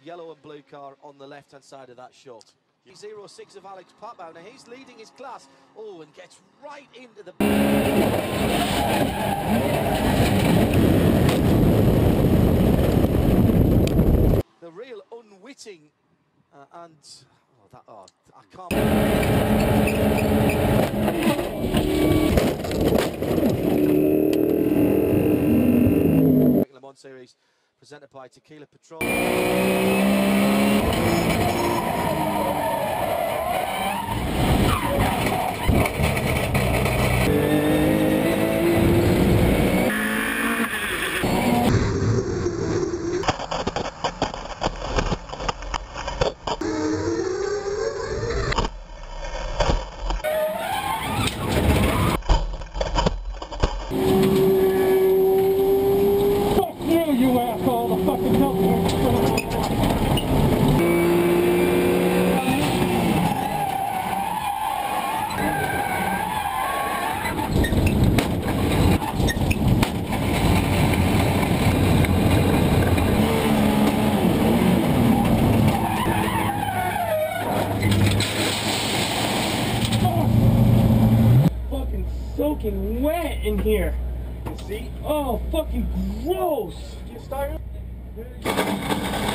yellow and blue car on the left-hand side of that shot. 06 of Alex Papau. Now he's leading his class. Oh, and gets right into the... The real unwitting and... I can't... Le Mans Series presented by Tequila Patron. You asshole, the fucking company. Fucking soaking wet in here. You see? Oh, fucking gross! You started?